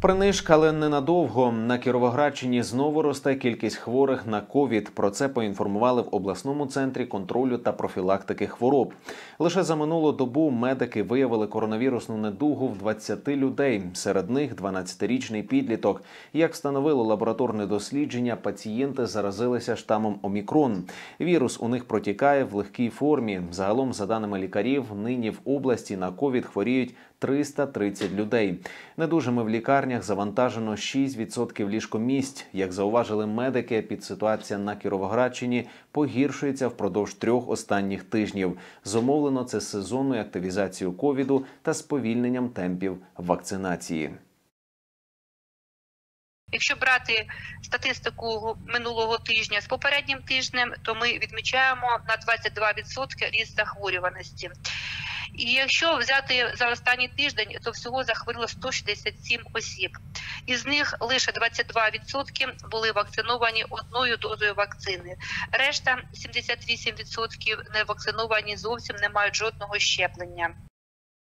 Принишк, але ненадовго. На Кіровоградщині знову росте кількість хворих на ковід. Про це поінформували в обласному центрі контролю та профілактики хвороб. Лише за минулу добу медики виявили коронавірусну недугу в 20 людей. Серед них 12-річний підліток. Як встановило лабораторне дослідження, пацієнти заразилися штамом Омікрон. Вірус у них протікає в легкій формі. Загалом, за даними лікарів, нині в області на ковід хворіють 330 людей. Недужими в лікарнях завантажено 6% ліжкомісць. Як зауважили медики, підситуація на Кіровоградщині погіршується впродовж 3 останніх тижнів. Зумовлено це сезонною активізацією ковіду та сповільненням темпів вакцинації. Якщо брати статистику минулого тижня з попереднім тижнем, то ми відмічаємо на 22% ріст захворюваності. І якщо взяти за останній тиждень, то всього захворіло 167 осіб. Із них лише 22% були вакциновані одною дозою вакцини. Решта, 78%, не вакциновані зовсім, не мають жодного щеплення.